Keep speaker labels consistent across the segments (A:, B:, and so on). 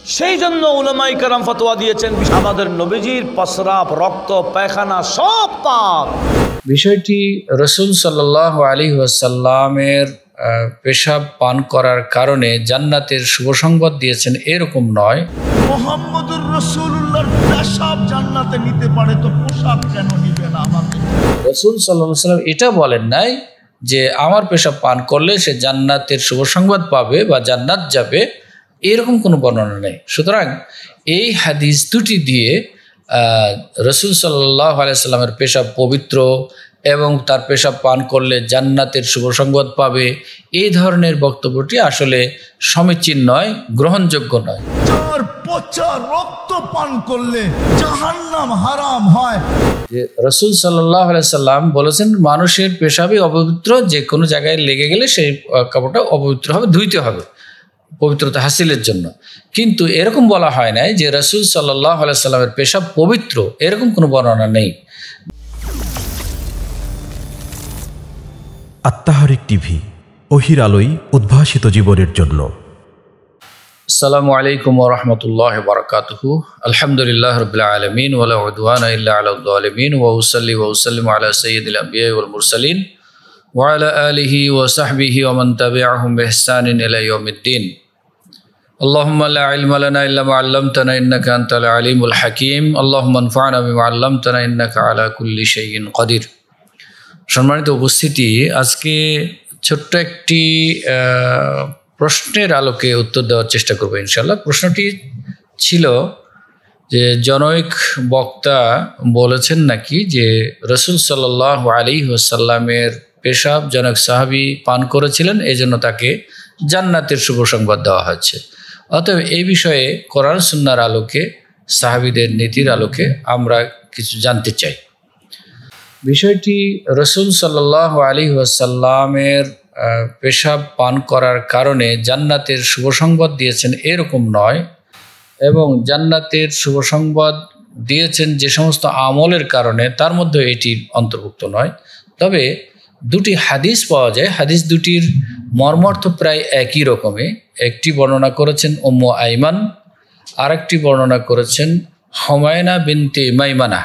A: সেই জন্য উলামায়ে কেরাম ফতোয়া দিয়েছেন আমাদের নবীজির প্রস্রাব, রক্ত, পায়খানা সব পাক।
B: বিষয়টি রাসূল সাল্লাল্লাহু আলাইহি ওয়াসাল্লামের পেশাব পান করার কারণে জান্নাতের শুভ সংবাদ দিয়েছেন এরকম নয়।
C: মুহাম্মদুর রাসূলুল্লাহর পেশাব জান্নাতে নিতে পারে তো পোশাক কেন নিবে না আমাকে?
B: রাসূল সাল্লাল্লাহু আলাইহি ওয়াসাল্লাম এটা বলেন নাই যে আমার পেশাব পান করলে সে জান্নাতের শুভ সংবাদ পাবে বা জান্নাত যাবে, এরকম কোনো বর্ণনা নেই। সুতরাং এই হাদিস দুটি দিয়ে রাসূল সাল্লাল্লাহু আলাইহি ওয়াসাল্লামের পেশাব পবিত্র এবং তার পেশাব পান করলে জান্নাতের শুভ সংবাদ পাবে, এই ধরনের বক্তব্যটি আসলে সমীচীন নয়, গ্রহণযোগ্য নয়।
C: যার পচা রক্ত পান করলে জাহান্নাম হারাম হয়।
B: যে রাসূল সাল্লাল্লাহু আলাইহি সাল্লাম বলেছেন মানুষের পেশাবই অপবিত্র, যে কোনো জায়গায় লেগে গেলে সেই কাপড়টা অপবিত্র হবে, ধুইতে হবে পবিত্রতা হাসিলের জন্য। কিন্তু এরকম বলা হয় নাই যে রাসূল সাল্লাল্লাহু আলাইহি সাল্লামের পেশাব পবিত্র, এরকম কোনো বর্ণনা নেই।
D: আত্মাহারিক টিভি, ওহির আলোয় উদ্ভাসিত জীবনের জন্য।
B: আসসালামু আলাইকুম ওয়া রাহমাতুল্লাহি ওয়া বারাকাতুহু। আলহামদুলিল্লাহি রাব্বিল আলামিন ওয়া লা উদওয়ানা ইল্লা আলাল যালিমিন ওয়া উসাল্লি ওয়া উসাল্লিমু আলা সাইয়্যিদিল আমবিয়া ওয়াল মুরসালিন ওয়া আলা আলিহি ওয়া সাহবিহি ওয়া মান তাবি'আহুম বিইহসানিন ইলা ইয়াউমিদ্দিন। আল্লাহুম্মা লা ইলমা লানা ইল্লা মা 'আল্লামতানা ইন্নাকা আনতাল আলিমুল হাকীম। আল্লাহুম্মা আনফা'না বিমা 'আল্লামতানা ইন্নাকা আলা কুল্লি শাইইন কাদির। সম্মানিত উপস্থিতি, আজকে ছোট্ট একটি প্রশ্নের আলোকে উত্তর দেওয়ার চেষ্টা করবো ইনশাল্লাহ। প্রশ্নটি ছিল যে জনৈক বক্তা বলেছেন নাকি যে রাসূল সাল্লাল্লাহু আলাইহি ওয়াসাল্লামের পেশাব জনক সাহাবী পান করেছিলেন, এই জন্য তাকে জান্নাতের শুভ সংবাদ দেওয়া হচ্ছে। অতএব এই বিষয়ে কোরআন সুন্নাহর আলোকে, সাহাবীদের নীতির আলোকে আমরা কিছু জানতে চাই। বিষয়টি রাসূল সাল্লাল্লাহু আলাইহি ওয়াসাল্লামের পেশাব পান করার কারণে জান্নাতের শুভ সংবাদ দিয়েছেন এরকম নয়, এবং জান্নাতের শুভ সংবাদ দিয়েছেন যে সমস্ত আমলের কারণে, তার মধ্যে এটি অন্তর্ভুক্ত নয়। তবে দুটি হাদিস পাওয়া যায়, হাদিস দুটির মর্মার্থ প্রায় একই রকমই। একটি বর্ণনা করেছেন উম্মু আইমান, আরেকটি বর্ণনা করেছেন হুমায়না বিনতে মাইমানা।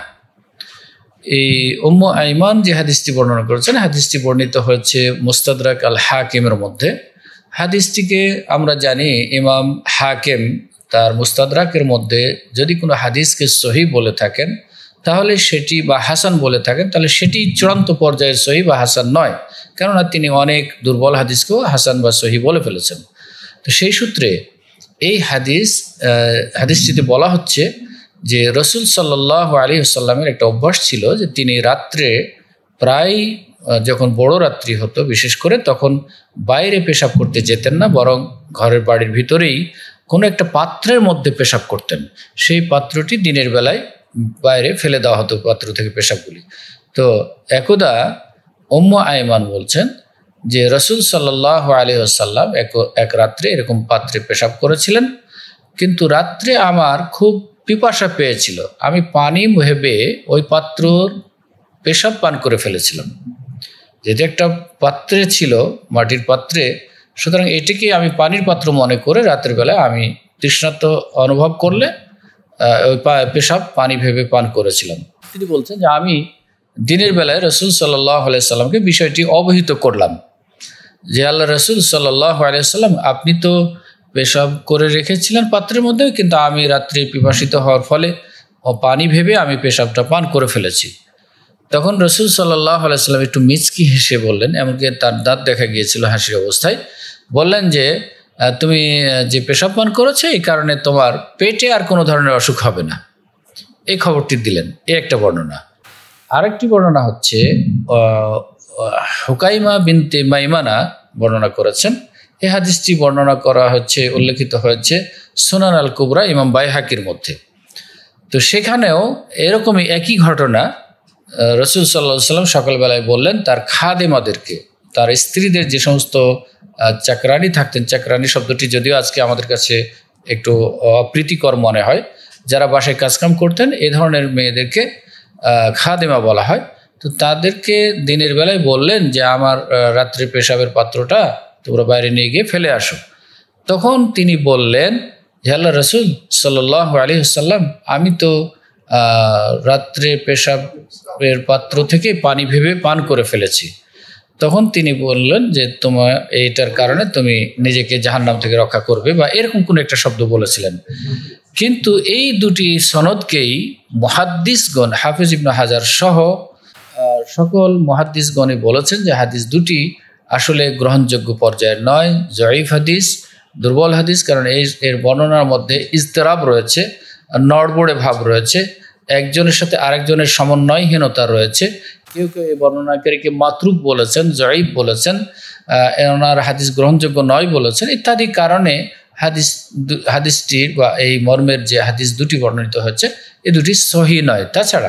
B: এই উম্মু আইমান যে হাদিসটি বর্ণনা করেছেন, হাদিসটি বর্ণিত হয়েছে মুস্তাদরাক আল হাকিমের মধ্যে। হাদিসটিকে আমরা জানি ইমাম হাকিম তার মুস্তাদরাকের মধ্যে যদি কোনো হাদিসকে সহিহ বলে থাকেন তাহলে সেটি, বা হাসান বলে থাকেন তাহলে সেটি চূড়ান্ত পর্যায়ের সহিহ বা হাসান নয়, কেননা তিনি অনেক দুর্বল হাদিসকেও হাসান বা সহিহ বলে ফেলেছেন। তো সেই সূত্রে এই হাদিসটিতে বলা হচ্ছে যে রাসূল সাল্লাল্লাহু আলাইহি ওয়াসাল্লামের একটা অভ্যাস ছিল যে তিনি রাত্রে প্রায়, যখন বড় রাত্রি হতো বিশেষ করে, তখন বাইরে পেশাব করতে যেতেন না, বরং ঘরের বাড়ির ভিতরেই কোনো একটা পাত্রের মধ্যে পেশাব করতেন। সেই পাত্রটি দিনের বেলায় বাইরে ফেলে দেওয়া হতো, পাত্র থেকে পেশাবগুলি। তো একদা উম্মু আইমান বলছেন যে রাসূল সাল্লাল্লাহু আলাইহি ওয়াসাল্লাম এক রাত্রে এরকম পাত্রে পেশাব করেছিলেন, কিন্তু রাত্রে আমার খুব পিপাসা পেয়েছিল, আমি পানি ভেবে ওই পাত্রর পেশাব পান করে ফেলেছিলাম। যেটি একটা পাত্রে ছিল, মাটির পাত্রে, সুতরাং এটিকে আমি পানির পাত্র মনে করে রাতের বেলা আমি তৃষ্ণার্ত অনুভব করলে ওই পেশাব পানি ভেবে পান করেছিলাম। তিনি বলছেন যে আমি দিনের বেলায় রাসূল সাল্লাল্লাহু আলাইহি সাল্লামকে বিষয়টি অবহিত করলাম যে আল্লাহ রাসূল সাল্লাল্লাহু আলাইহি সাল্লাম, আপনি তো পেশাব করে রেখেছিলেন পাত্রের মধ্যে, কিন্তু আমি রাত্রে পিপাসিত হওয়ার ফলে পানি ভেবে আমি পেশাবটা পান করে ফেলেছি। তখন রাসূল সাল্লাল্লাহু আলাইহি সাল্লাম একটু মিচকি হেসে বললেন, এমনকি তার দাঁত দেখা গিয়েছিল হাসির অবস্থায়, বললেন যে তুমি যে পেশাব পান করেছো এই কারণে তোমার পেটে আর কোনো ধরনের অসুখ হবে না, এই খবরটি দিলেন। এই একটা বর্ণনা। আরেকটি বর্ণনা হচ্ছে হুকাইমা বিনতে মাইমানা বর্ণনা করেছেন। এই হাদিসটি বর্ণনা করা হচ্ছে, উল্লেখিত হয়েছে সুনান আল কুবরা ইমাম বাইহাকির মধ্যে। তো সেখানেও এরকমই একই ঘটনা রাসূল সাল্লাল্লাহু আলাইহি ওয়াসাল্লাম সকালবেলায় বললেন তার খাদেমাদেরকে, তার স্ত্রীদের যে সমস্ত চাকরানি থাকতেন, চাকরানি শব্দটি যদিও আজকে আমাদের কাছে একটু অপ্রীতিকর মনে হয়, যারা বাসায় কাজকাম করতেন এই ধরনের মেয়েদেরকে খাদেমা বলা হয়। তো তাদেরকে দিনের বেলায় বললেন যে আমার রাত্রে পেশাবের পাত্রটা তোমরা বাইরে নিয়ে গিয়ে ফেলে আসো। তখন তিনি বললেন যে আল্লাহ রসুল সাল্লাল্লাহু আলাইহি ওয়াসাল্লাম, আমি তো রাত্রে পেশাবের পাত্র থেকে পানি ভেবে পান করে ফেলেছি। তখন তিনি বললেন যে তোমার এইটার কারণে তুমি নিজেকে জাহান্নাম থেকে রক্ষা করবে, বা এরকম কোনো একটা শব্দ বলেছিলেন। কিন্তু এই দুটি সনদকেই মুহাদ্দিসগণ, হাফিজ ইবনে হাজার সহ সকল মুহাদ্দিসগণই বলেছেন যে হাদিস দুটি আসলে গ্রহণযোগ্য পর্যায়ের নয়, জয়ীফ হাদিস, দুর্বল হাদিস। কারণ এর বর্ণনার মধ্যে ইজতিরাব রয়েছে, নড়বড়ে ভাব রয়েছে, একজনের সাথে আরেকজনের সমন্বয়হীনতা রয়েছে। কেউ কেউ এই বর্ণনাকারীকে মাতরুক বলেছেন, জয়ীফ বলেছেন, ওনার হাদিস গ্রহণযোগ্য নয় বলেছেন, ইত্যাদি কারণে হাদিসটির বা এই মর্মের যে হাদিস দুটি বর্ণিত হয়েছে এ দুটি সহি নয়। তাছাড়া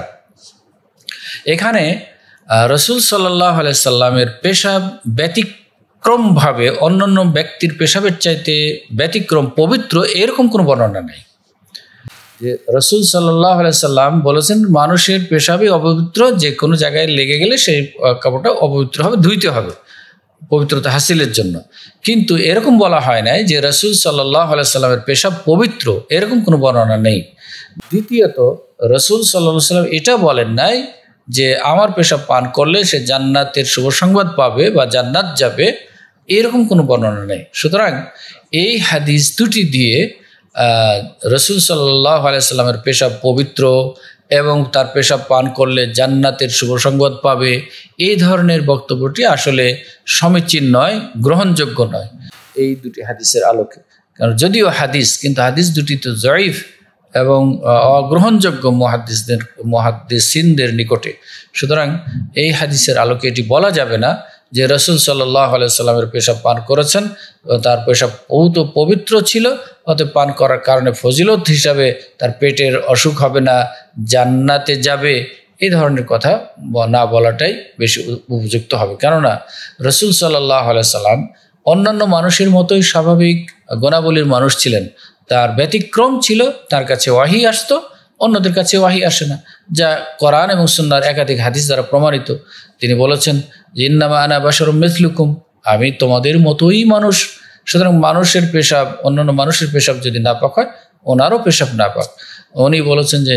B: এখানে রসুল সাল্লাল্লাহু আলাইহি সাল্লামের পেশাব ব্যতিক্রমভাবে অন্যান্য ব্যক্তির পেশাবের চাইতে ব্যতিক্রম পবিত্র, এরকম কোনো বর্ণনা নেই। যে রসুল সাল্লাল্লাহু আলাইহি সাল্লাম বলেছেন মানুষের পেশাবই অপবিত্র, যে কোনো জায়গায় লেগে গেলে সেই কাপড়টা অপবিত্র হবে, ধুইতে হবে পবিত্রতা হাসিলের জন্য। কিন্তু এরকম বলা হয় নাই যে রসুল সাল্লাল্লাহু আলাইহি সাল্লামের পেশাব পবিত্র, এরকম কোনো বর্ণনা নেই। দ্বিতীয়ত, রসুল সাল্লাল্লাহু আলাইহি সাল্লাম এটা বলেন নাই যে আমার পেশাব পান করলে সে জান্নাতের শুভ সংবাদ পাবে বা জান্নাত যাবে, এরকম কোনো বর্ণনা নেই। সুতরাং এই হাদিস দুটি দিয়ে রসুল সাল্লাল্লাহু আলাইহি সাল্লামের পেশাব পবিত্র এবং তার পেশাব পান করলে জান্নাতের শুভ সংবাদ পাবে, এই ধরনের বক্তব্যটি আসলে সমীচীন নয়, গ্রহণযোগ্য নয় এই দুটি হাদিসের আলোকে। কারণ যদিও হাদিস, কিন্তু হাদিস দুটি তো জয়ীফ এবং অগ্রহণযোগ্য মুহাদ্দিসিনদের নিকটে। সুতরাং এই হাদিসের আলোকে এটি বলা যাবে না যে রসুল সাল্লাল্লাহু আলাইহি সাল্লামের পেশাব পান করেছেন, তার পেশাব পবিত্র ছিল, অতএব পান করার কারণে ফজিলত হিসাবে তার পেটের অসুখ হবে না, জান্নাতে যাবে, এই ধরনের কথা না বলাটাই বেশি উপযুক্ত হবে। কেননা রসুল সাল্লাল্লাহু আলাইহি সাল্লাম অন্যান্য মানুষের মতোই স্বাভাবিক গুণাবলীর মানুষ ছিলেন। তার ব্যতিক্রম ছিল, তার কাছে ওয়াহি আসতো, অন্যদের কাছে ওয়াহি আসে না, যা কোরআন এবং সুন্নাহর একাধিক হাদিস দ্বারা প্রমাণিত। তিনি বলেছেন যে ইন্নামা আনা বাশারুম মিসলুকুম, আমি তোমাদের মতোই মানুষ। সুতরাং মানুষের পেশাব, অন্যান্য মানুষের পেশাব যদি নাপাক হয়, ওনারও পেশাব নাপাক। উনি বলেছেন যে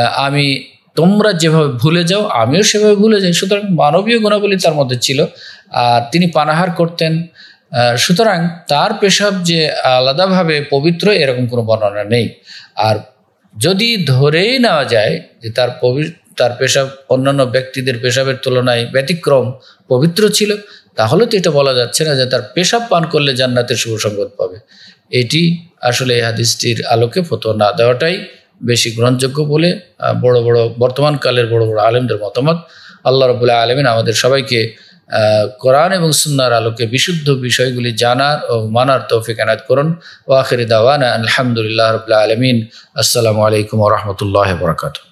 B: তোমরা যেভাবে ভুলে যাও আমিও সেভাবে ভুলে যাই। সুতরাং মানবীয় গুণাবলী তার মধ্যে ছিল, আর তিনি পানাহার করতেন। সুতরাং তার পেশাব যে আলাদাভাবে পবিত্র, এরকম কোনো বর্ণনা নেই। আর যদি ধরেই নেওয়া যায় যে তার পেশাব অন্যান্য ব্যক্তিদের পেশাবের তুলনায় ব্যতিক্রম পবিত্র ছিল, তাহলে তো এটা বলা যাচ্ছে না যে তার পেশাব পান করলে জান্নাতের শুভ সংবাদ পাবে। এটি আসলে এই হাদিসটির আলোকে ফতোয়া না দেওয়াটাই বেশি গ্রহণযোগ্য বলে বর্তমান কালের বড় বড় আলেমদের মতামত। আল্লাহ রাব্বুল আলামিন আমাদের সবাইকে কোরআন এবং সুন্নাহর আলোকে বিশুদ্ধ বিষয়গুলি জানার ও মানার তৌফিক এনায়েত করুন। ওয়া আখিরু দাওয়ানা আলহামদুলিল্লাহি রাব্বিল আলামিন। আসসালামু আলাইকুম ওয়া রাহমাতুল্লাহি ওয়া বারাকাতুহু।